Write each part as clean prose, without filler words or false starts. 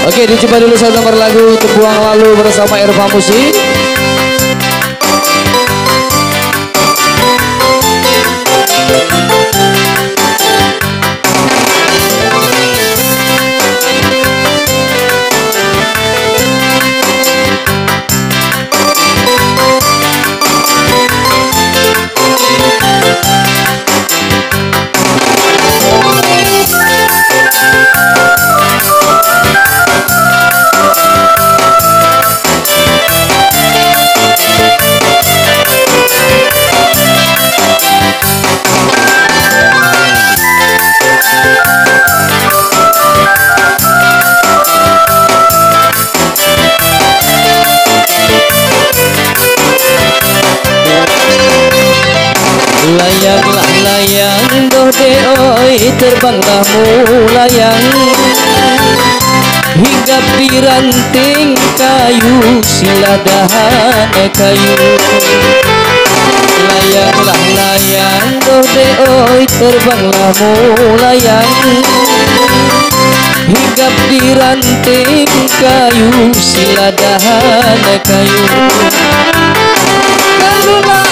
Oke, dicoba dulu satu nomor lagu Terbuang Lalu bersama Erva Musik. Layanglah layang dode oi, terbanglah mulayang hinggap di ranting kayu, siladahan kayu. Layanglah layang dode oi, terbanglah mulayang hinggap di ranting kayu, siladahan kayu. Kalulah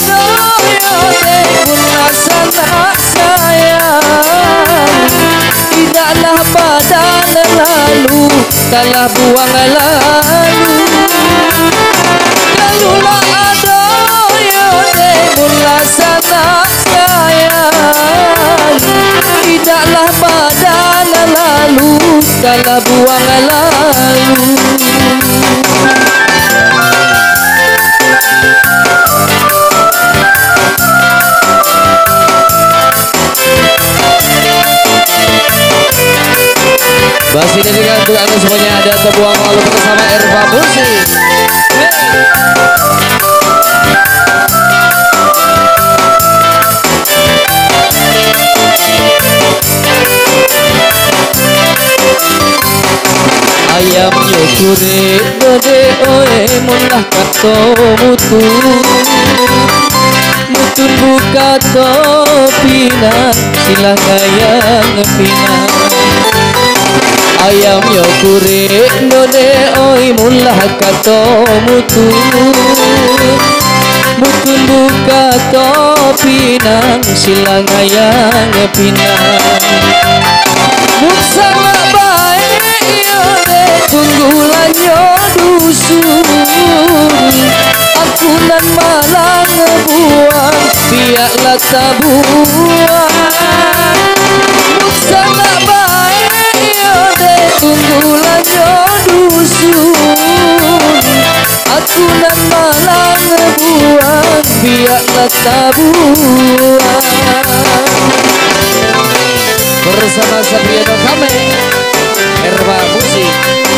sanak sayang, tidaklah pada lalu, kalah buang lalu. Kalulah adoy mula sanak sayang, tidaklah pada lalu, kalah buang lalu. Masih dedikan untuk anda semuanya, ada Terbuang Lalu bersama Erva Musik. Ayam yukure dode oe, mulah kato mutu mutun buka topinan, silang ayang pinan. Ayam yo kurik dode oi, mulah kato mutu mutun buka topinan, silang ayang pinan. Mutsana baik yo de, tunggulan yo dusun, aku nan malang buang, biarlah tabuan. Mutsana baik tunggulah yo dusun, aku nan malang buang, biarlah tabuan. Bersama Sabriano Kame, Erva Musik.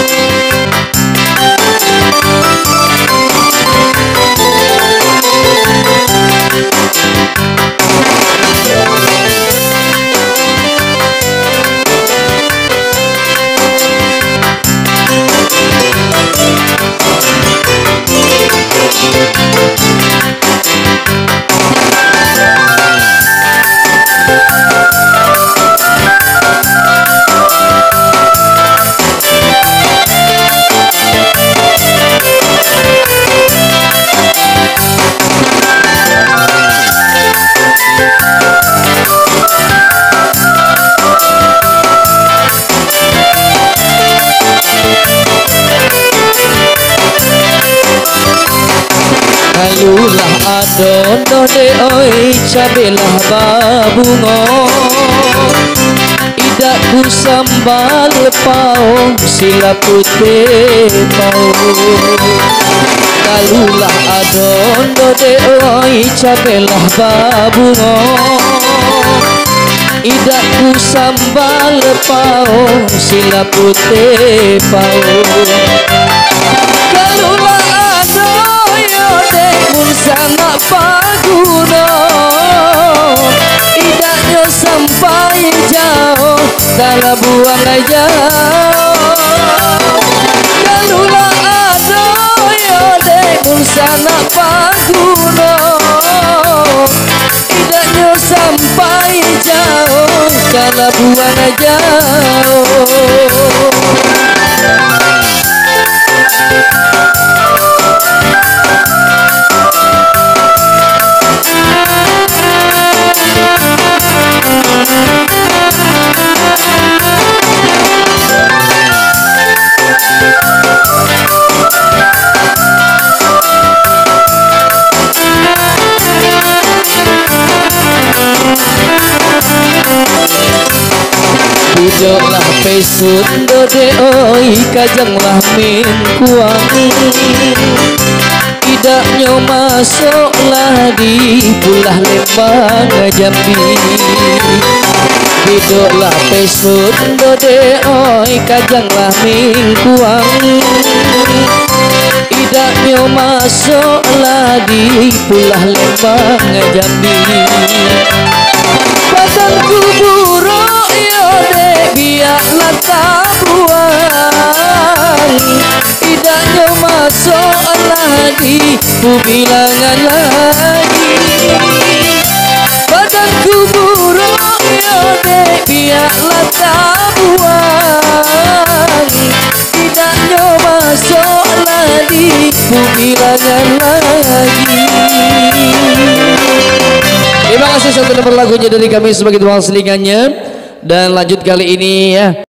Kalulah adon dode oi, cabelah babungo, idakku sambal pao, sila putih pao. Kalulah adon dode oi, cabelah babungo, idakku sambal pao, sila putih pao. Kalulah sangat paguna, idaknya sampai jauh, kalah buang jauh. Kalulah adoy pun sangat paguna, idaknya sampai jauh, kalah buang jauh. Duduklah pesun dode oi kajanglah min kuang idaknya masuklah di pulah Lembang Jambi. Duduklah pesun dode oi kajanglah min kuang idaknya masuklah di pulah Lembang Jambi. Badanku buruk yode biarlah tak buang idaknya masuklah di bilangan lagi. Badanku buruk yode biarlah tak buang idaknya masuklah di bilangan lagi. Terima kasih. Satu nomor lagunya dari kami sebagai tukang selingannya. Dan lanjut kali ini ya.